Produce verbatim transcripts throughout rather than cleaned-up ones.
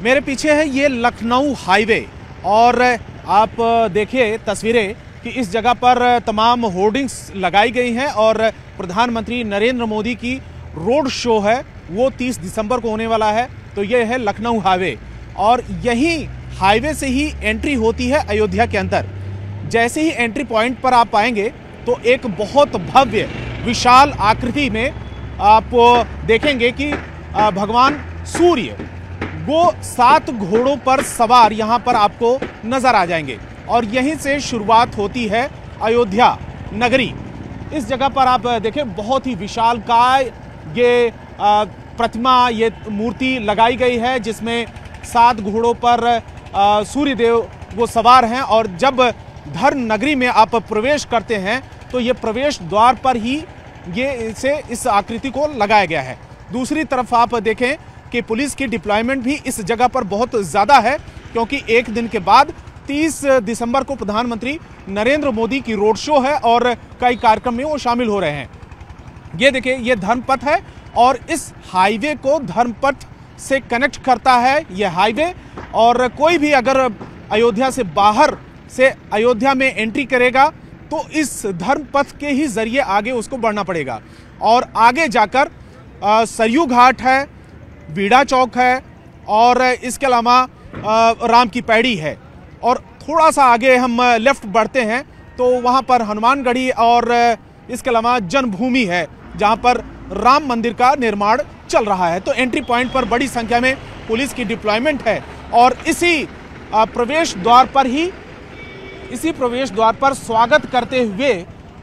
मेरे पीछे है ये लखनऊ हाईवे और आप देखिए तस्वीरें कि इस जगह पर तमाम होर्डिंग्स लगाई गई हैं और प्रधानमंत्री नरेंद्र मोदी की रोड शो है वो तीस दिसंबर को होने वाला है। तो ये है लखनऊ हाईवे और यही हाईवे से ही एंट्री होती है अयोध्या के अंदर। जैसे ही एंट्री पॉइंट पर आप आएंगे तो एक बहुत भव्य विशाल आकृति में आप देखेंगे कि भगवान सूर्य वो सात घोड़ों पर सवार यहाँ पर आपको नजर आ जाएंगे और यहीं से शुरुआत होती है अयोध्या नगरी। इस जगह पर आप देखें बहुत ही विशालकाय ये प्रतिमा, ये मूर्ति लगाई गई है जिसमें सात घोड़ों पर सूर्य देव वो सवार हैं और जब धर्म नगरी में आप प्रवेश करते हैं तो ये प्रवेश द्वार पर ही ये इसे इस आकृति को लगाया गया है। दूसरी तरफ आप देखें कि पुलिस की डिप्लॉयमेंट भी इस जगह पर बहुत ज़्यादा है क्योंकि एक दिन के बाद तीस दिसंबर को प्रधानमंत्री नरेंद्र मोदी की रोड शो है और कई कार्यक्रम में वो शामिल हो रहे हैं। ये देखिए ये धर्मपथ है और इस हाईवे को धर्मपथ से कनेक्ट करता है ये हाईवे और कोई भी अगर अयोध्या से बाहर से अयोध्या में एंट्री करेगा तो इस धर्मपथ के ही जरिए आगे उसको बढ़ना पड़ेगा और आगे जाकर सरयू घाट है, बीड़ा चौक है और इसके अलावा राम की पैड़ी है और थोड़ा सा आगे हम लेफ्ट बढ़ते हैं तो वहाँ पर हनुमानगढ़ी और इसके अलावा जन्मभूमि है जहाँ पर राम मंदिर का निर्माण चल रहा है। तो एंट्री पॉइंट पर बड़ी संख्या में पुलिस की डिप्लॉयमेंट है और इसी प्रवेश द्वार पर ही इसी प्रवेश द्वार पर स्वागत करते हुए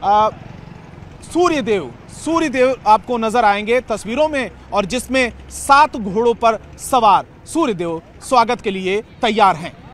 सूर्यदेव सूर्यदेव आपको नजर आएंगे तस्वीरों में और जिसमें सात घोड़ों पर सवार सूर्यदेव स्वागत के लिए तैयार हैं।